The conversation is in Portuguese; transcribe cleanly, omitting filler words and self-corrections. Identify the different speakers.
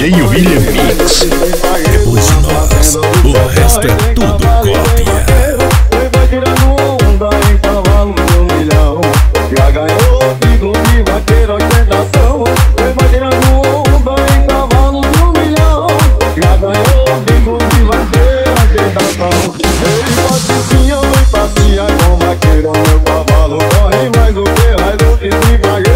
Speaker 1: DJ William Mix. Depois de nós, o resto é tudo cópia.
Speaker 2: Vai tirando onda em cavalo de 1 milhão. Já ganhou título de vaqueiro ostentação. Vai tirando onda em cavalo de 1 milhão. Já ganhou título de vaqueiro ostentação. Ele passeia, vai passear com vaqueiro. Meu cavalo corre mais do que raio de vaqueiro.